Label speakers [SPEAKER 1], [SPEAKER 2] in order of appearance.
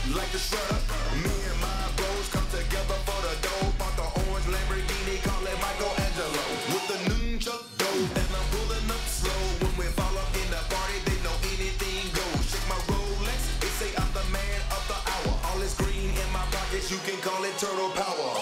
[SPEAKER 1] like the shredder. Me and my bros come together for the dough. Bought the orange Lamborghini, call it Michelangelo. With the nunchuck dough, and I'm pulling up slow. When we fall up in the party, they know anything goes. Shake my Rolex, they say I'm the man of the hour. All this green in my pockets, you can call it turtle power.